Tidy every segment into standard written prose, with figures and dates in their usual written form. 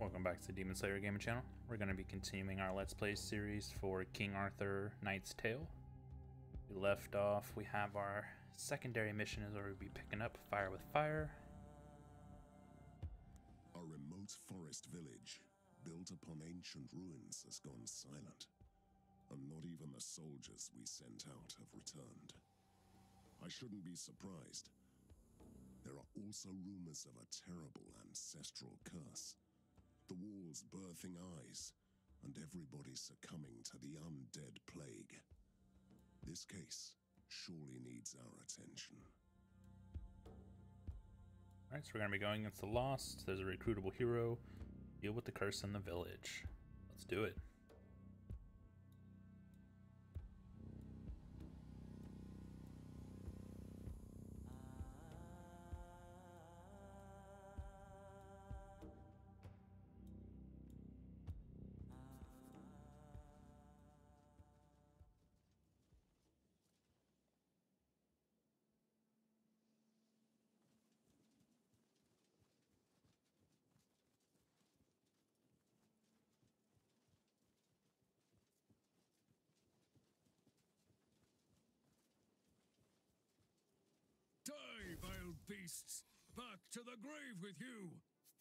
Welcome back to the Demon Slayer Gaming Channel. We're going to be continuing our Let's Play series for King Arthur Knight's Tale. We left off, we have our secondary mission is where we'll be picking up Fire with Fire. A remote forest village, built upon ancient ruins, has gone silent. And not even the soldiers we sent out have returned. I shouldn't be surprised. There are also rumors of a terrible ancestral curse. The walls birthing eyes, and everybody succumbing to the undead plague. This case surely needs our attention. Alright, so we're going to be going against the Lost. There's a recruitable hero. Deal with the curse in the village. Let's do it. Die, vile beasts! Back to the grave with you!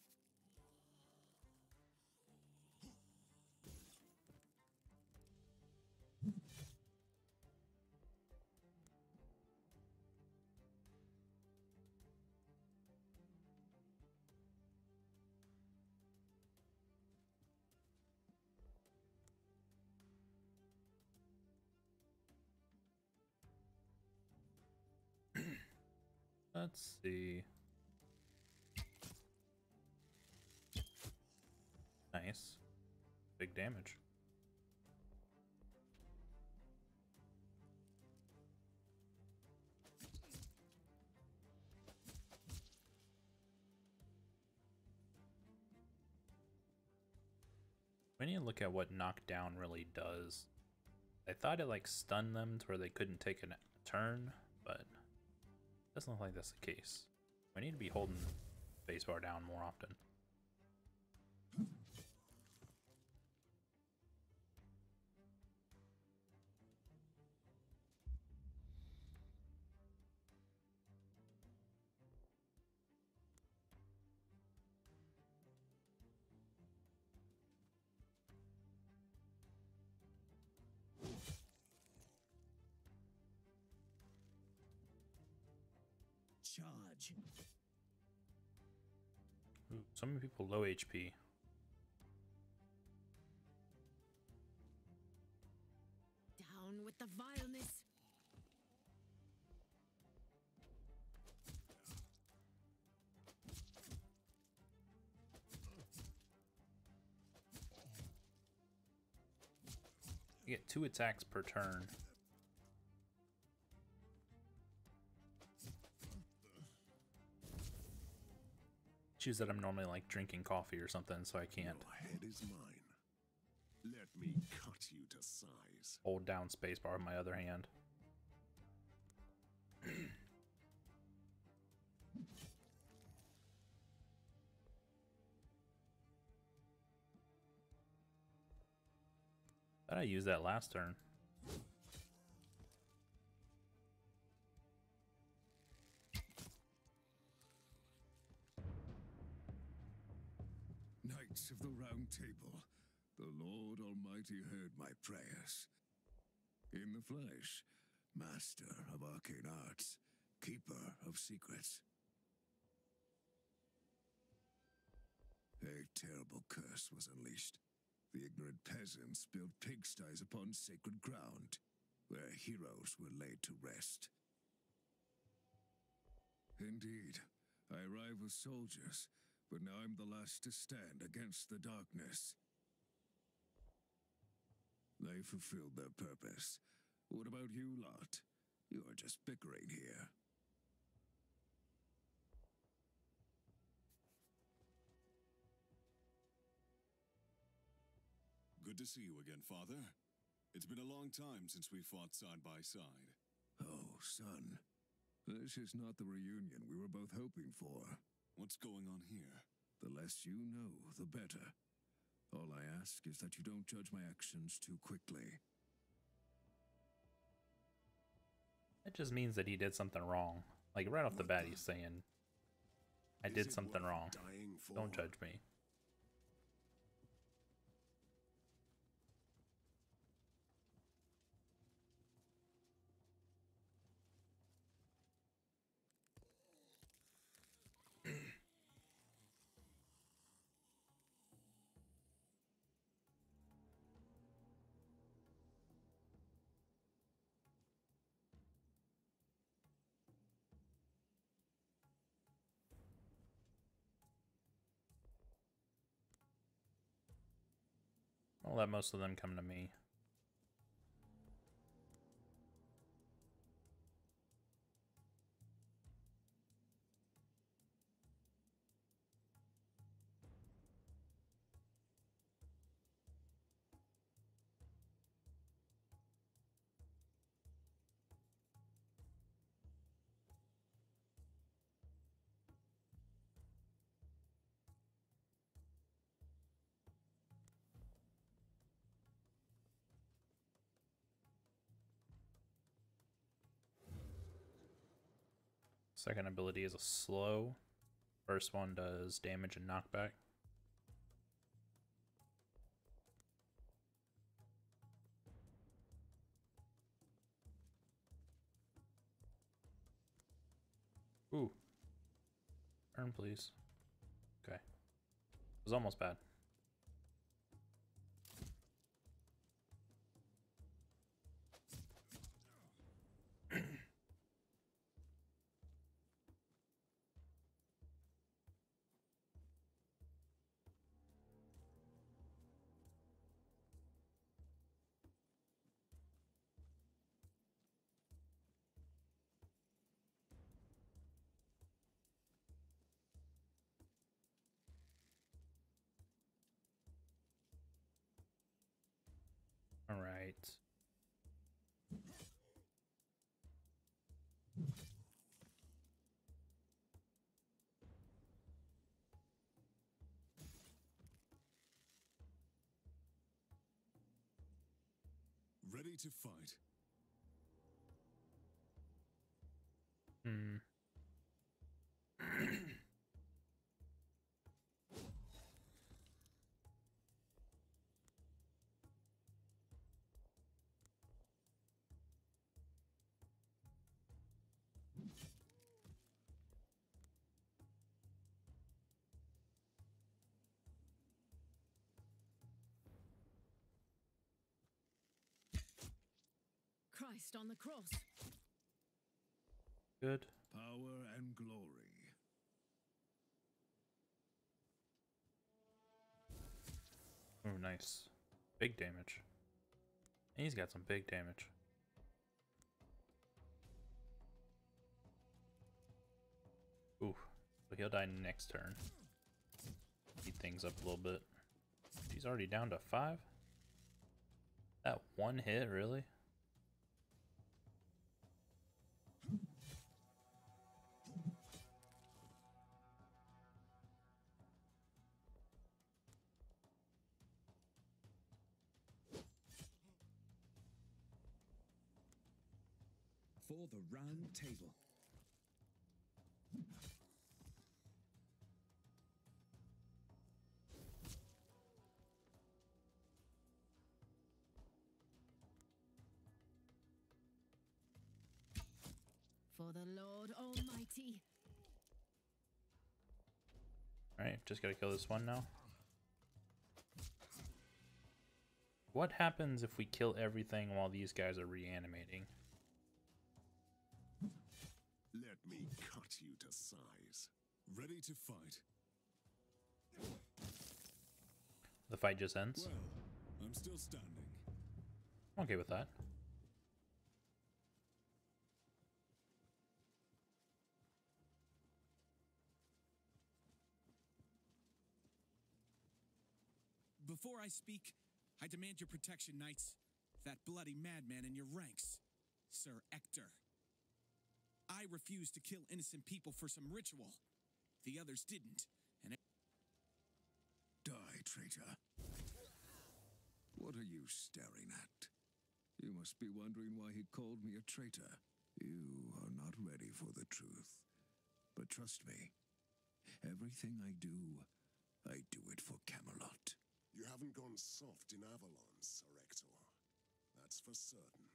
Let's see. Nice. Big damage. We need to look at what knockdown really does. I thought it like stunned them to where they couldn't take a turn, but doesn't look like that's the case. We need to be holding spacebar down more often. Charge. Ooh, so many people low HP. Down with the vileness. You get 2 attacks per turn. Choose that I'm normally like drinking coffee or something, so I can't Your head is mine. Let me cut you to size. hold down spacebar with my other hand. Thought I used that last turn. Knights of the Round Table, the Lord Almighty heard my prayers. In the flesh, master of arcane arts, keeper of secrets. A terrible curse was unleashed. The ignorant peasants built pigsties upon sacred ground, where heroes were laid to rest. Indeed, I arrived with soldiers, but now I'm the last to stand against the darkness. They fulfilled their purpose. What about you lot? You are just bickering here. Good to see you again, Father. It's been a long time since we fought side by side. Oh, son. This is not the reunion we were both hoping for. What's going on here? The less you know, the better. All I ask is that you don't judge my actions too quickly. That just means that he did something wrong. Like right off the bat, he's saying, I did something wrong. Don't judge me. I'll let most of them come to me. Second ability is a slow. First one does damage and knockback. Ooh. Turn, please. Okay. It was almost bad. All right. Ready to fight. Hmm. Christ on the cross. Good. Power and glory. Oh, nice. Big damage. He's got some big damage. Ooh. So he'll die next turn. Speed things up a little bit. He's already down to 5? That one hit, really? For the round table. For the Lord Almighty. Alright, just gotta kill this one now. What happens if we kill everything while these guys are reanimating? Let me cut you to size. Ready to fight. The fight just ends? Well, I'm still standing. I'm okay with that. Before I speak, I demand your protection, knights. That bloody madman in your ranks, Sir Ector. I refuse to kill innocent people for some ritual. The others didn't, and traitor. What are you staring at? You must be wondering why he called me a traitor. You are not ready for the truth. But trust me, everything I do it for Camelot. You haven't gone soft in Avalon, Sir Ector. That's for certain.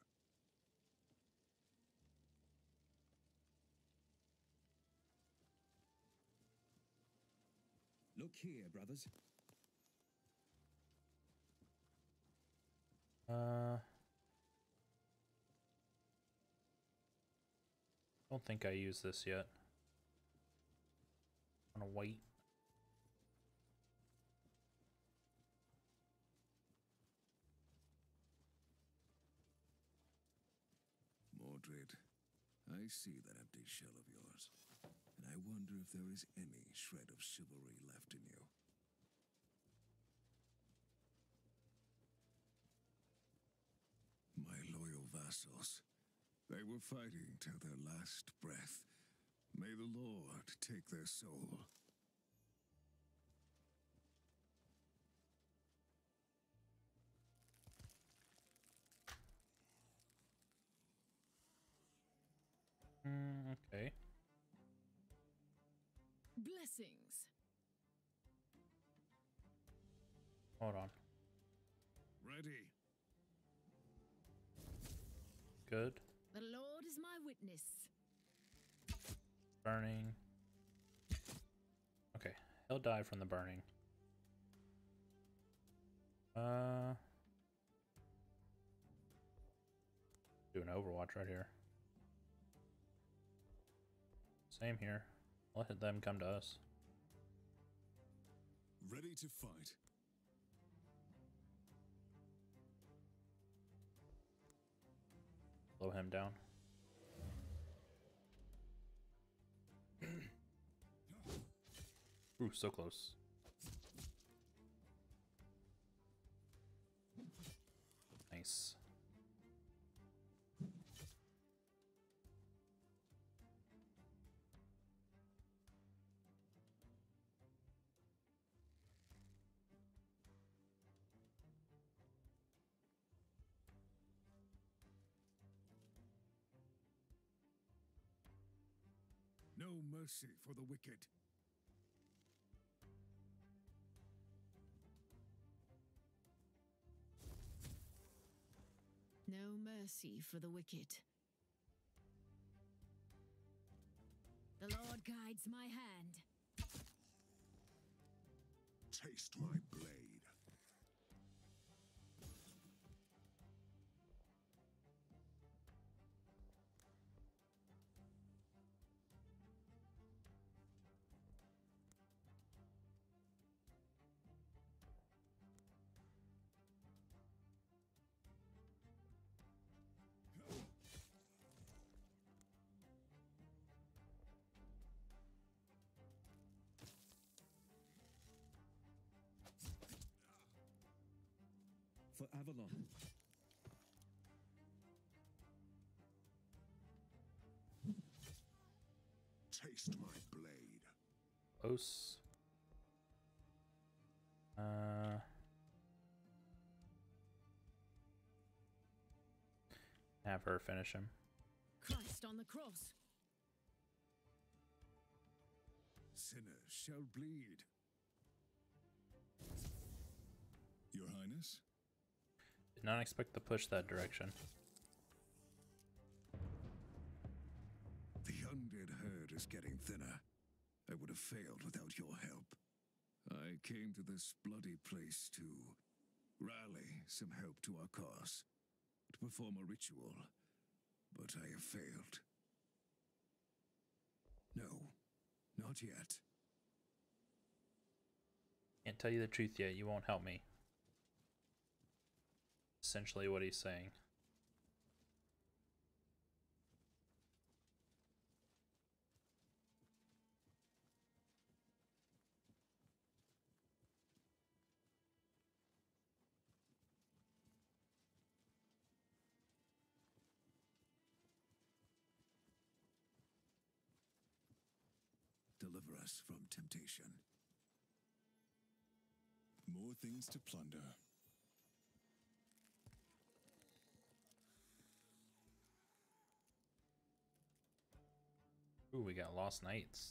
Look here, brothers. Don't think I use this yet. I'm gonna wait. Mordred, I see that empty shell of yours, and I wonder if there is any shred of chivalry left in you. My loyal vassals, they were fighting till their last breath. May the Lord take their soul. Okay. Blessings. Hold on. Ready. Good. The Lord is my witness. Burning. Okay. He'll die from the burning. Do an Overwatch right here. Same here. Let them come to us. Ready to fight. Slow him down. Ooh, so close. Nice. No mercy for the wicked. No mercy for the wicked. The Lord guides my hand. Taste my blade. For Avalon. Taste my blade. Close. Have her finish him. Christ on the cross. Sinners shall bleed. Your Highness? Did not expect to push that direction. The undead herd is getting thinner. I would have failed without your help. I came to this bloody place to rally some help to our cause, to perform a ritual, but I have failed. No, not yet. Can't tell you the truth yet, you won't help me. Essentially what he's saying. Deliver us from temptation. more things to plunder. Ooh, we got lost knights.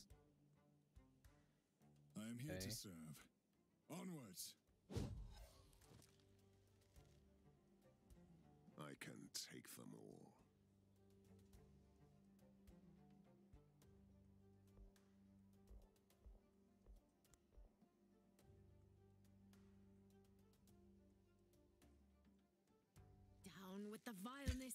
I am here Okay. to serve. Onwards! I can take them all. Down with the vileness.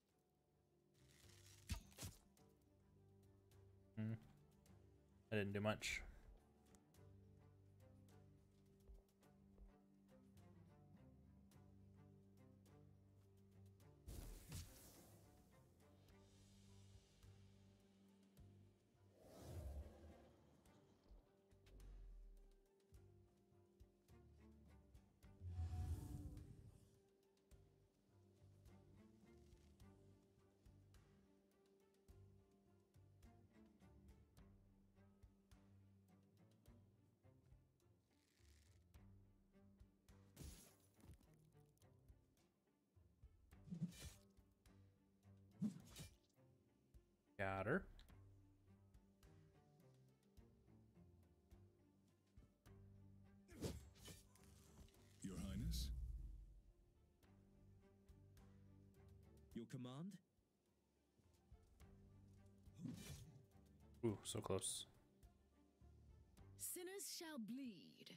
I didn't do much. Got her. Your Highness? Your command? Ooh, so close. Sinners shall bleed.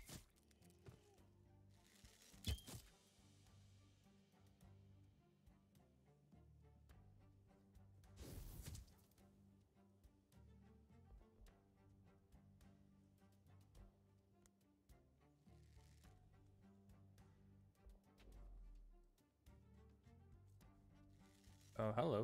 Oh, hello.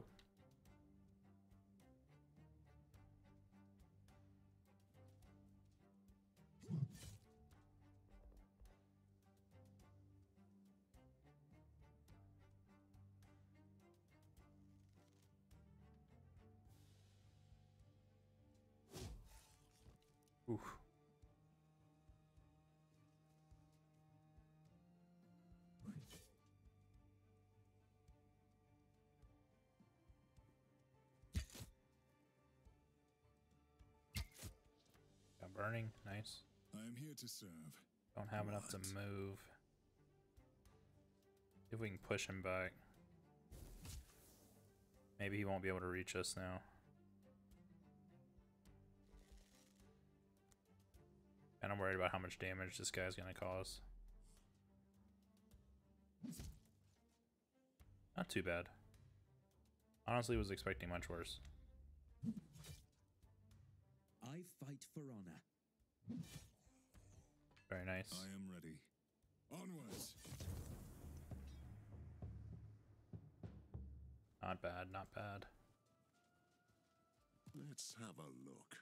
Ooh. Got burning, nice. I am here to serve. Don't have enough to move. See if we can push him back. Maybe he won't be able to reach us now. And I'm worried about how much damage this guy's gonna cause. Not too bad. Honestly, was expecting much worse. I fight for honor. Very nice. I am ready. Onwards! Not bad, not bad. Let's have a look.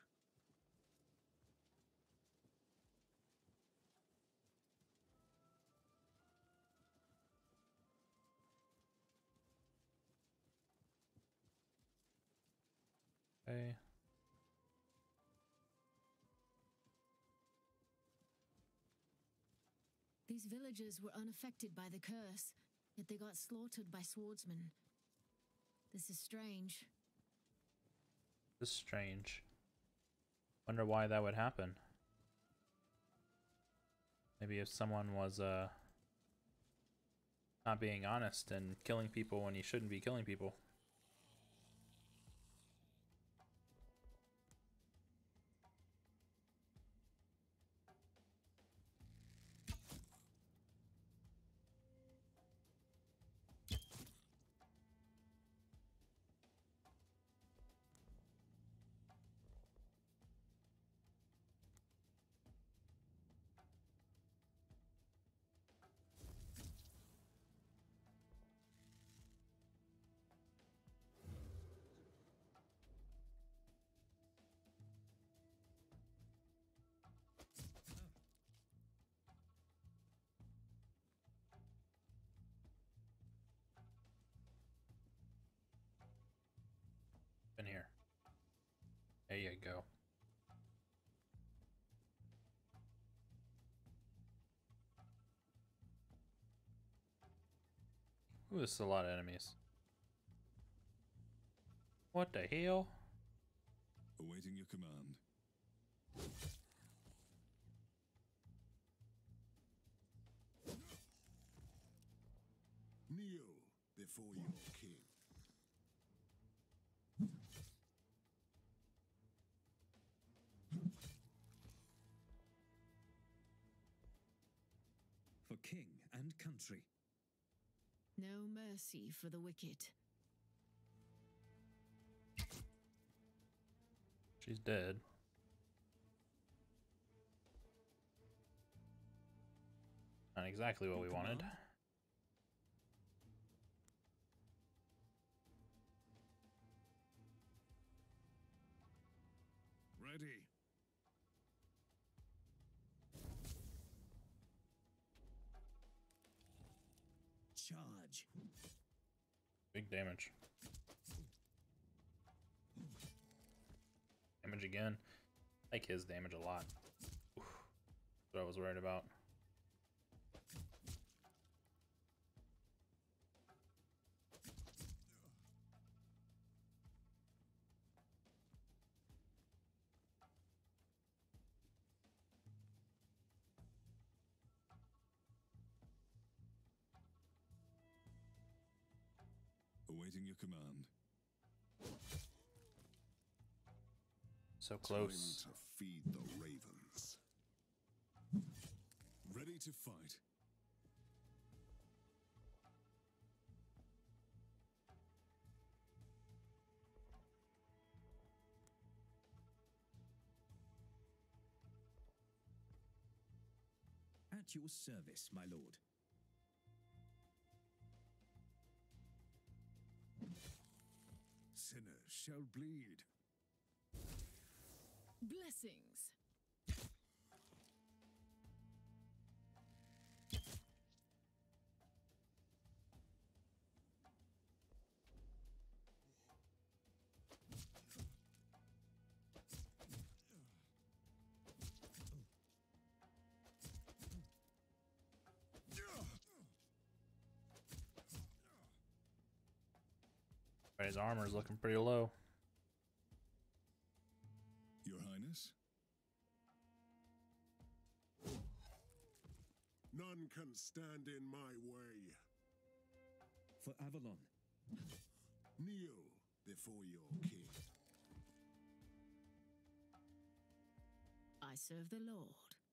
Okay. These villagers were unaffected by the curse, yet they got slaughtered by swordsmen. This is strange. This is strange. Wonder why that would happen. Maybe if someone was not being honest and killing people when he shouldn't be killing people. In here. There you go. Ooh, this is a lot of enemies. What the hell? Awaiting your command. Kneel before your king. For king and country. No mercy for the wicked. She's dead. Not exactly what we wanted. Ready. Charge. Big damage. Damage again. I like his damage a lot. Oof. That's what I was worried about. Awaiting your command. So close. Time to feed the ravens. Ready to fight. At your service, my lord. Sinners shall bleed. Blessings. His armor's looking pretty low. Your Highness? None can stand in my way. For Avalon. Kneel before your king. I serve the Lord.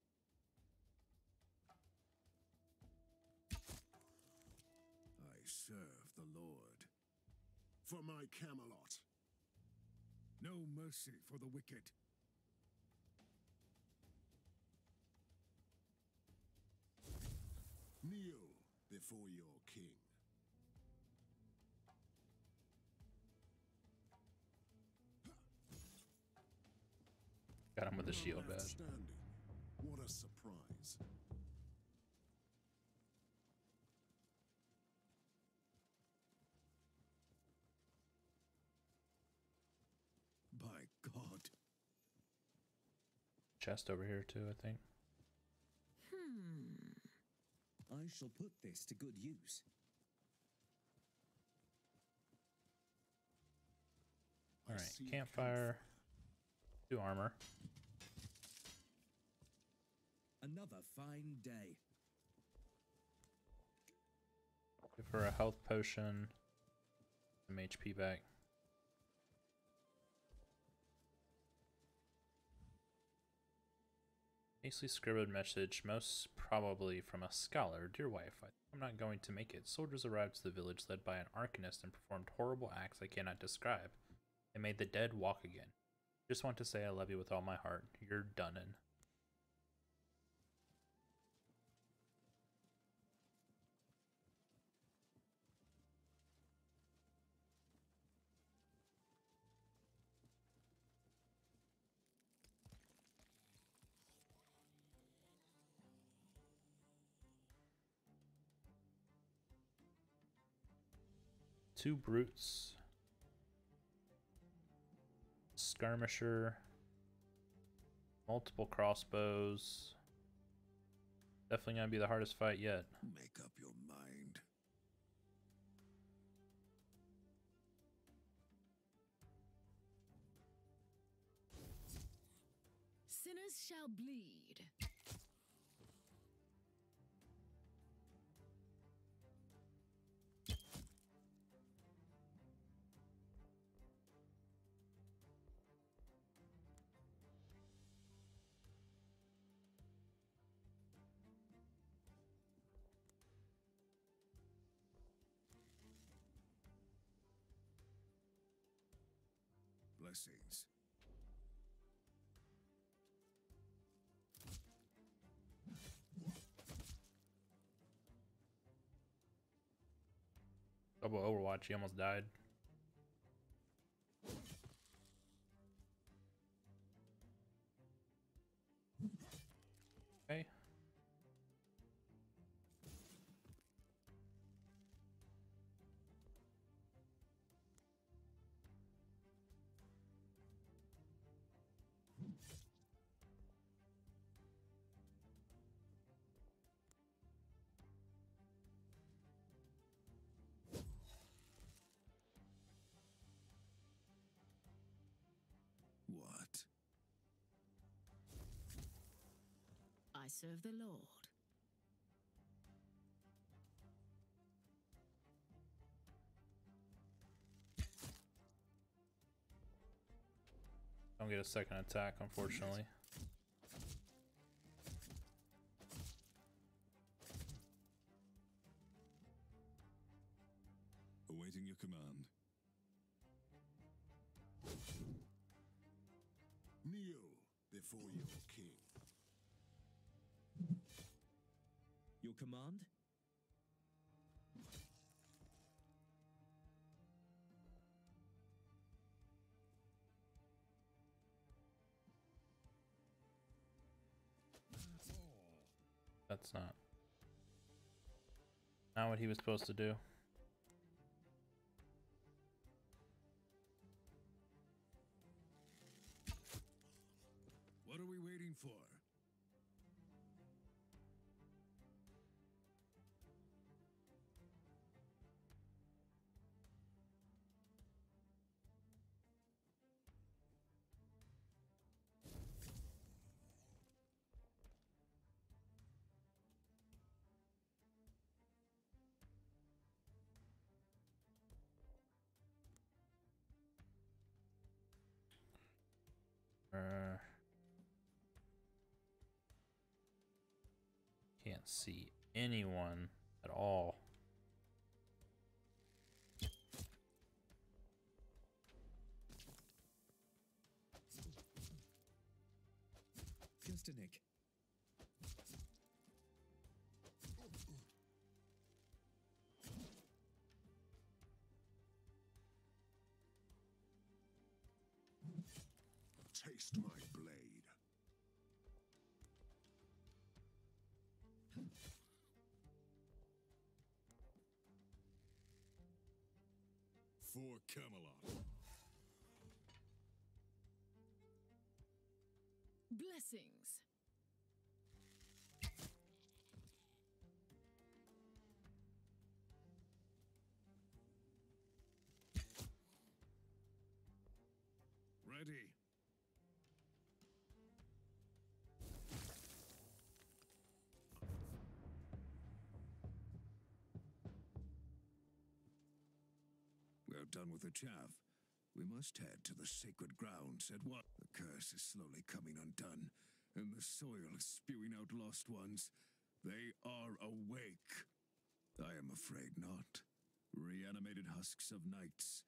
I serve the Lord. For my Camelot. No mercy for the wicked. Kneel before your king. Got him with a shield badge. Outstanding. What a surprise. By God. Chest over here too, I think. I shall put this to good use. I Alright, see campfire. 2 armor. Another fine day. Give her a health potion. Some HP back. Hastily scribbled message, most probably from a scholar. Dear wife, I'm not going to make it. Soldiers arrived to the village led by an arcanist and performed horrible acts I cannot describe. They made the dead walk again. Just want to say I love you with all my heart. You're Dunnan. Two brutes. Skirmisher. Multiple crossbows. Definitely gonna be the hardest fight yet. Make up your mind. shall bleed. Blessings. Double Overwatch, he almost died. Okay. What? I serve the Lord. Don't get a second attack, unfortunately. Awaiting your command. Kneel before your king. Your command? That's not what he was supposed to do. What are we waiting for? Can't see anyone at all. Nick. Taste my blade. For Camelot. Blessings. Ready. We're done with the chaff. We must head to the sacred grounds at once. The curse is slowly coming undone, and the soil is spewing out lost ones. They are awake. I am afraid not. Reanimated husks of knights.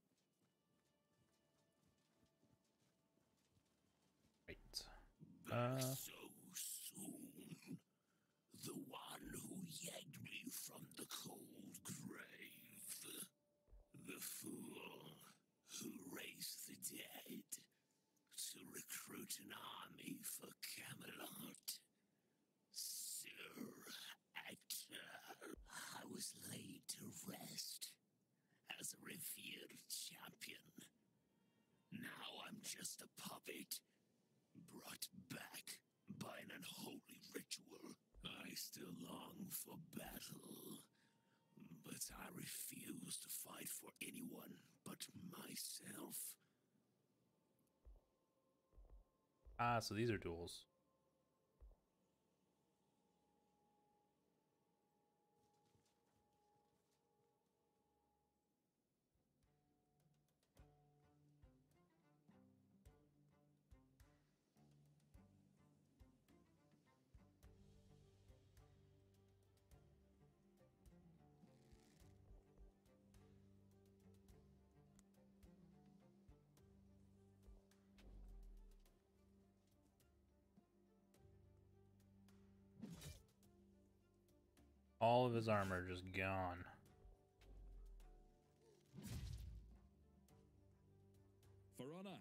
Right. Back so soon. The one who yanked me from the cold grave. The fool who raised the dead to recruit an army for Camelot. Sir Actor. I was laid to rest as a revered champion. Now I'm just a puppet, brought back by an unholy ritual. I still long for battle, but I refuse to fight for anyone but myself. Ah, so these are duels. All of his armor just gone. For honor.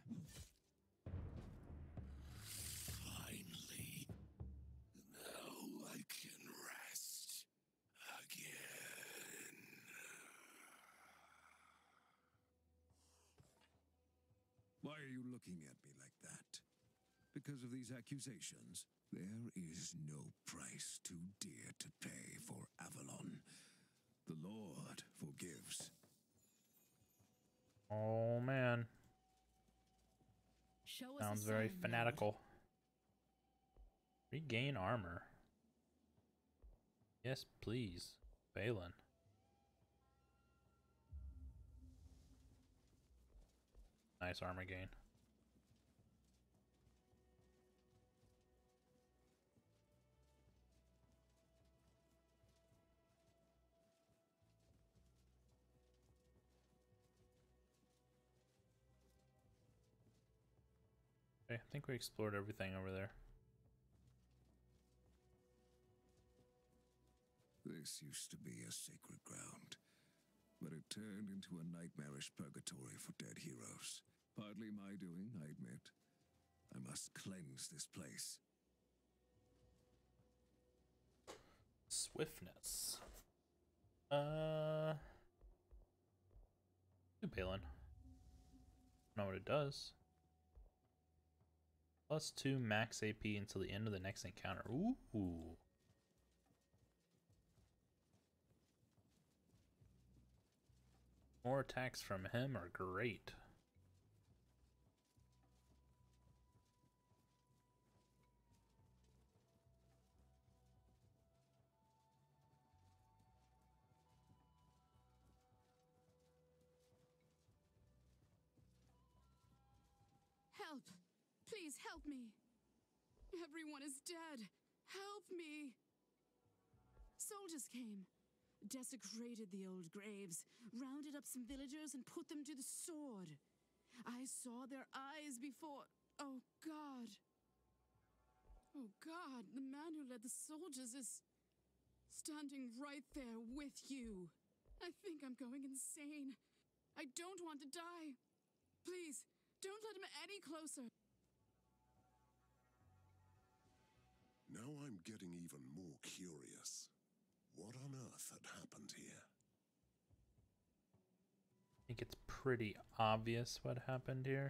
Finally. Now I can rest again. Why are you looking at me like that? Because of these accusations? There is no price too dear to pay for Avalon. The Lord forgives. Oh man. Show us Sounds a very sign, Lord. fanatical. Regain armor. Yes, please. Balin. Nice armor gain. Okay, I think we explored everything over there. This used to be a sacred ground, but it turned into a nightmarish purgatory for dead heroes. Partly my doing, I admit. I must cleanse this place. Swiftness. Balin. Know what it does. +2 max AP until the end of the next encounter. Ooh. More attacks from him are great. Help! Please help me! Everyone is dead! Help me! Soldiers came, desecrated the old graves, rounded up some villagers and put them to the sword. I saw their eyes before. Oh God! Oh God, the man who led the soldiers is standing right there with you. I think I'm going insane. I don't want to die. Please, don't let him any closer. Now I'm getting even more curious. What on earth had happened here? I think it's pretty obvious what happened here.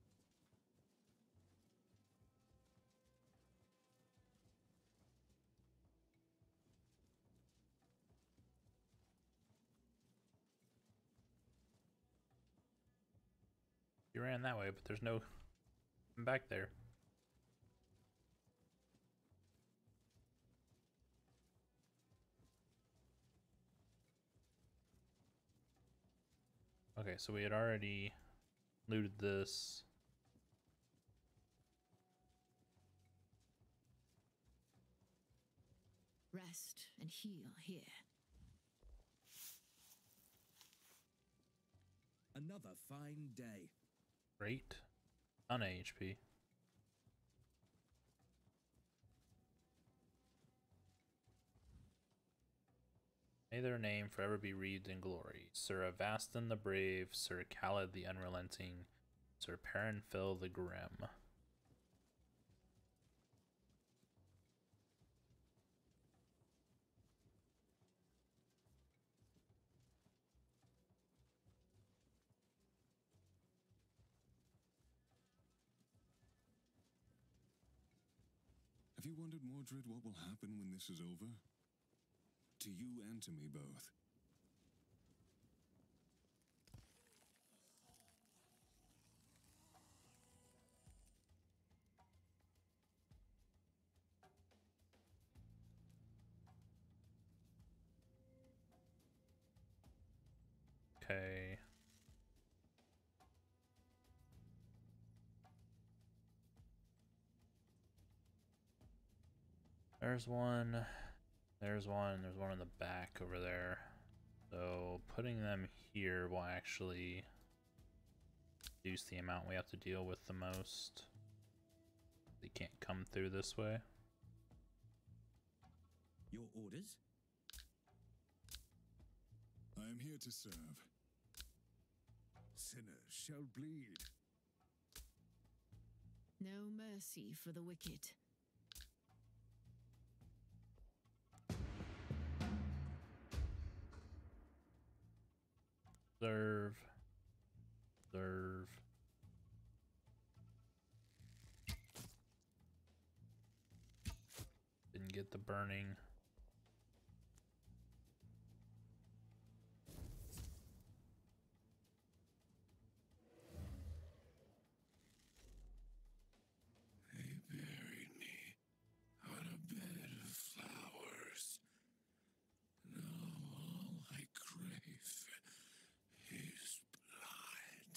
You ran that way, but there's no back there. Okay, so we had already looted this. Rest and heal here. Another fine day. Great. On HP. May their name forever be read in glory. Sir Avastin the Brave, Sir Khaled the Unrelenting, Sir Perrinfil the Grim. Have you wondered, Mordred, what will happen when this is over? To you and to me both. Okay. There's one. There's one in the back over there. So putting them here will actually reduce the amount we have to deal with the most. They can't come through this way. Your orders? I'm here to serve. Sinners shall bleed. No mercy for the wicked. Serve. Serve. Didn't get the burning. They buried me on a bed of flowers. Now all I crave is blood.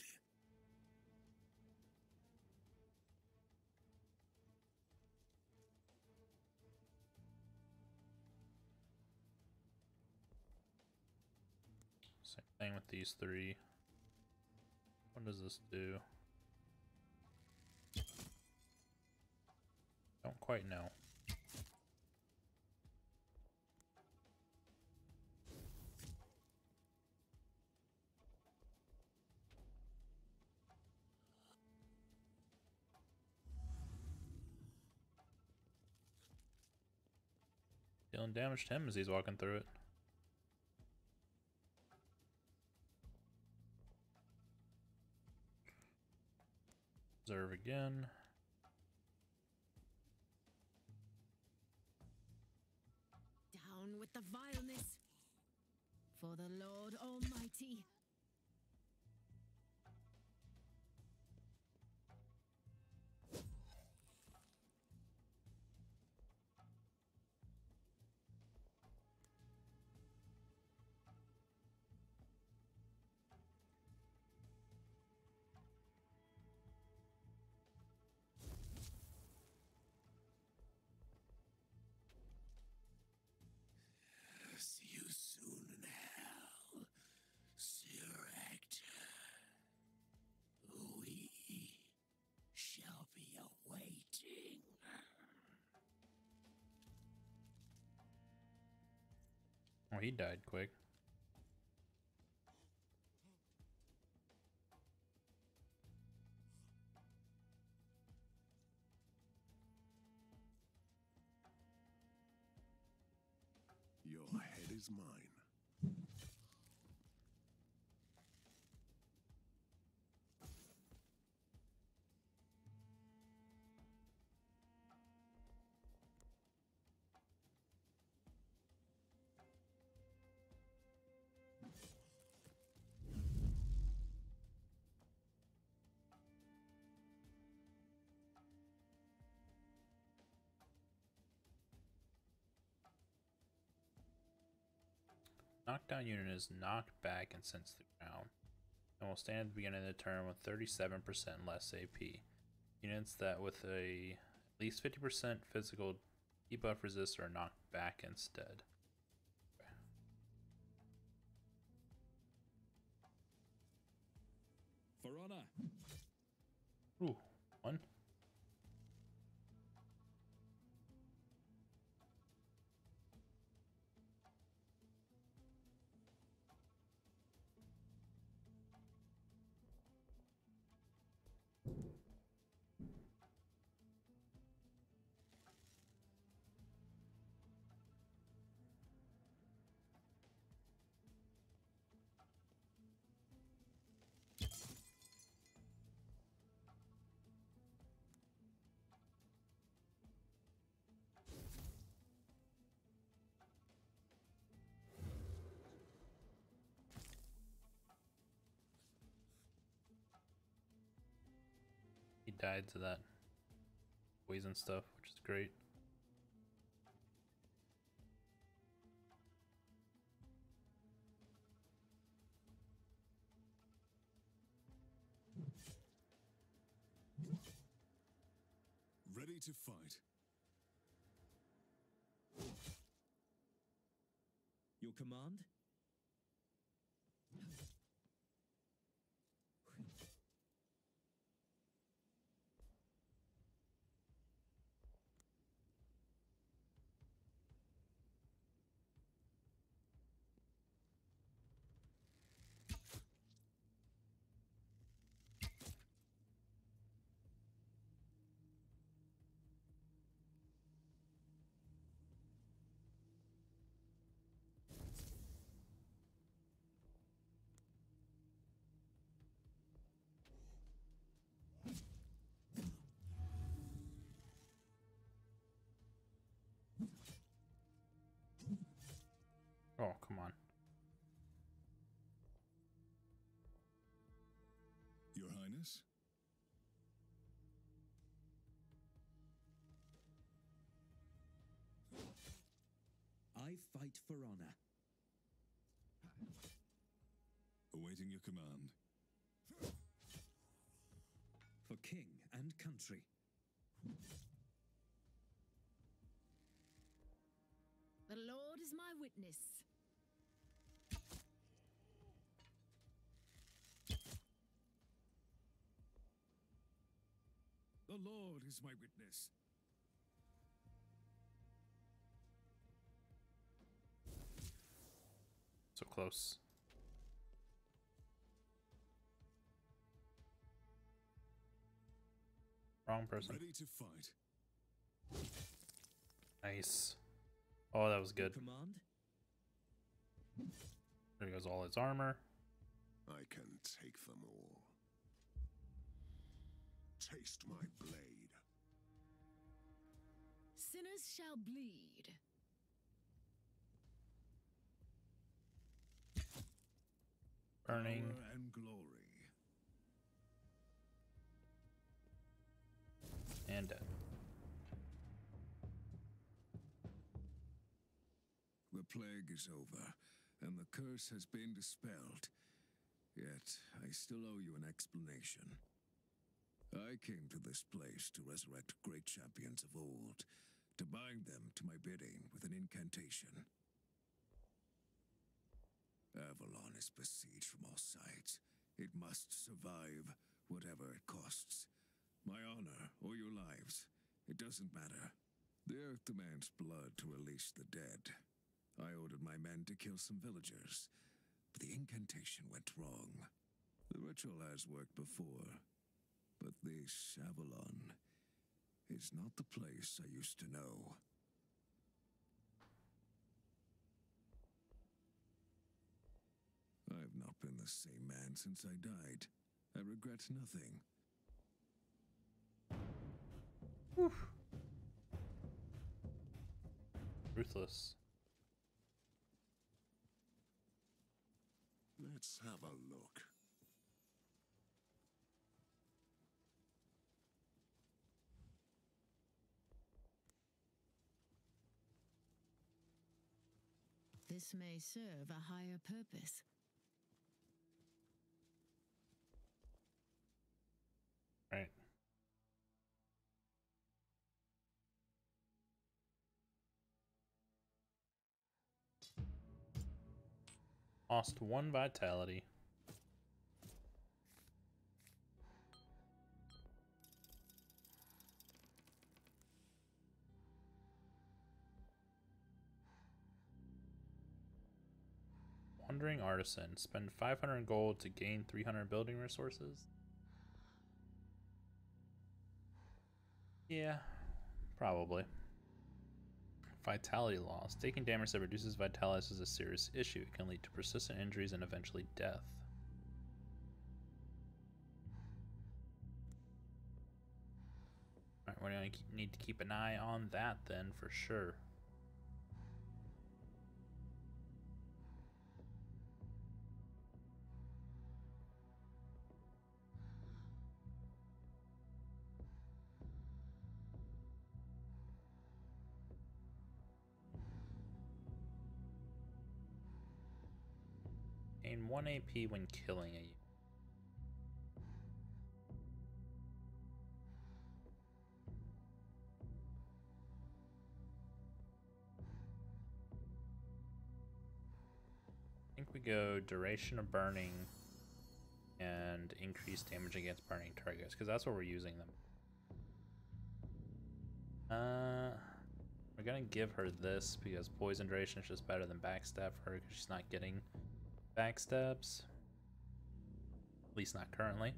Same thing with these three. What does this do? Don't quite know. Dealing damage to him as he's walking through it. Observe again. Down with the vileness. For the Lord Almighty. See you soon in hell, Sir Hector. We shall be awaiting. Oh, he died quick. Your head is mine. Knockdown unit is knocked back and sent to the ground, and will stand at the beginning of the turn with 37% less AP. Units that with a at least 50% physical debuff resist are knocked back instead. For honor. Ooh, one. He died to that poison stuff, which is great. Ready to fight. Your command? Nemesis? I fight for honor. Awaiting your command. For king and country. The Lord is my witness. The Lord is my witness. So close. Wrong person. Ready to fight. Nice. Oh, that was good. Command? There goes all his armor. I can take them all. Taste my blade. Sinners shall bleed. Burning. Power and glory. And dead. The plague is over, and the curse has been dispelled. Yet, I still owe you an explanation. I came to this place to resurrect great champions of old, to bind them to my bidding with an incantation. Avalon is besieged from all sides. It must survive, whatever it costs. My honor or your lives, it doesn't matter. The earth demands blood to release the dead. I ordered my men to kill some villagers, but the incantation went wrong. The ritual has worked before, but this Avalon is not the place I used to know. I've not been the same man since I died. I regret nothing. Whew. Ruthless. Let's have a look. This may serve a higher purpose. Right. Lost 1 vitality. Wandering Artisan. Spend 500 gold to gain 300 building resources. Yeah, probably. Vitality loss. Taking damage that reduces vitality is a serious issue. It can lead to persistent injuries and eventually death. Alright, we're going to need to keep an eye on that then, for sure. Gain 1 AP when killing a unit. I think we go duration of burning and increased damage against burning targets, because that's what we're using them. We're gonna give her this because poison duration is just better than backstab for her because she's not getting backstabs. At least not currently.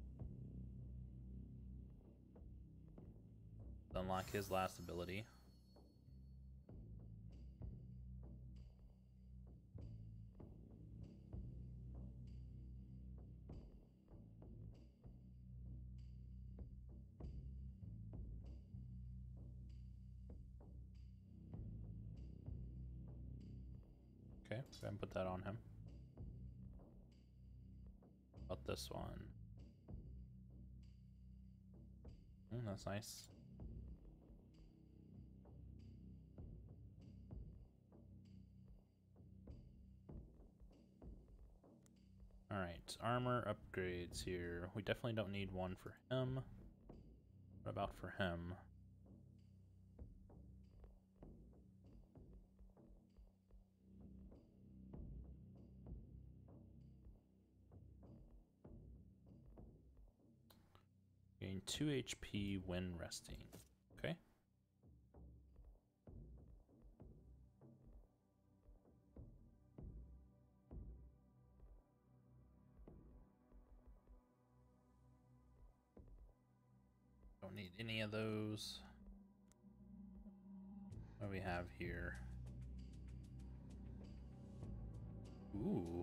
Unlock his last ability. Okay, go ahead and put that on him. About this one. That's nice. Alright, armor upgrades here. We definitely don't need one for him. What about for him? Gain 2 HP when resting. Okay. Don't need any of those. What do we have here? Ooh.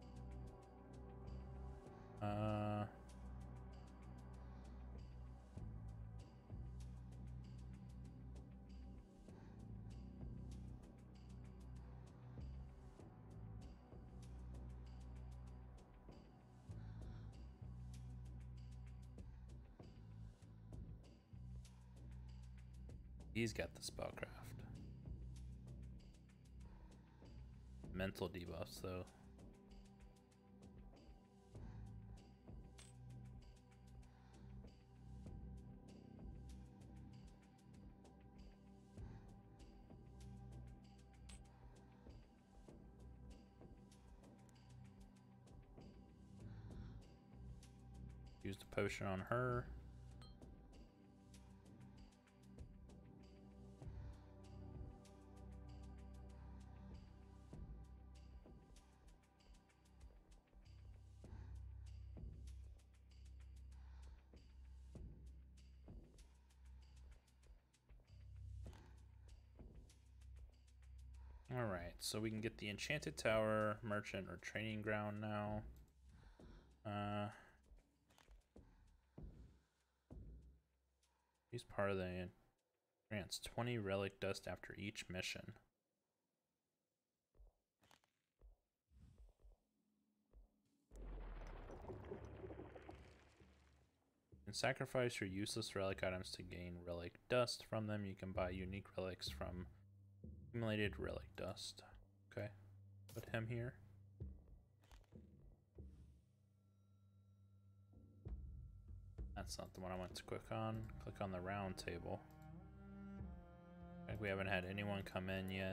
He's got the spellcraft. Mental debuffs, though. Used a potion on her. Alright, so we can get the Enchanted Tower, Merchant, or Training Ground now. He's part of the... grants 20 relic dust after each mission. You can sacrifice your useless relic items to gain relic dust from them. You can buy unique relics from accumulated relic dust. Okay, put him here. That's not the one I want to click on. Click on the round table. We haven't had anyone come in yet.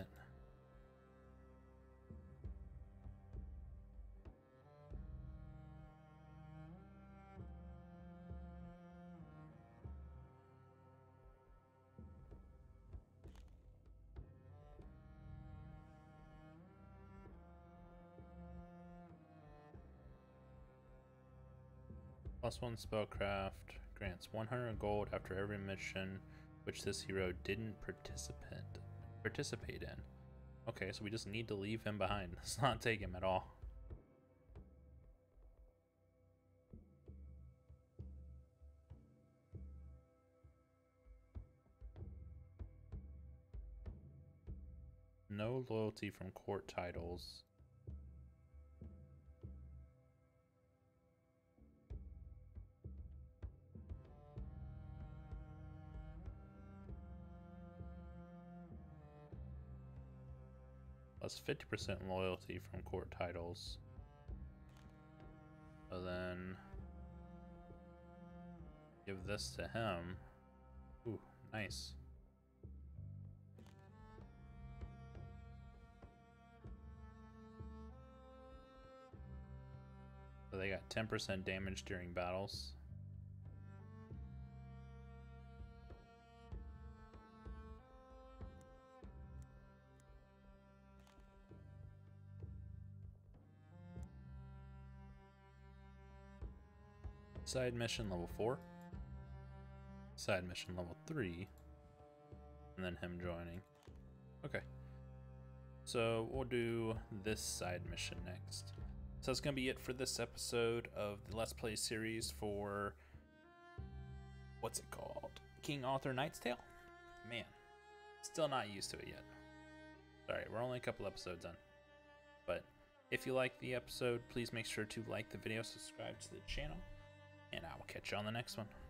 +1 spellcraft grants 100 gold after every mission which this hero didn't participate in. Okay, so we just need to leave him behind. Let's not take him at all. No loyalty from court titles. Plus 50% loyalty from court titles. So then give this to him. Ooh, nice. So they got 10% damage during battles. Side mission level 4. Side mission level 3. And then him joining. Okay. So we'll do this side mission next. So that's going to be it for this episode of the Let's Play series for... what's it called? King Arthur Knight's Tale? Man, still not used to it yet. Sorry, we're only a couple episodes in. But if you like the episode, please make sure to like the video, subscribe to the channel, and I will catch you on the next one.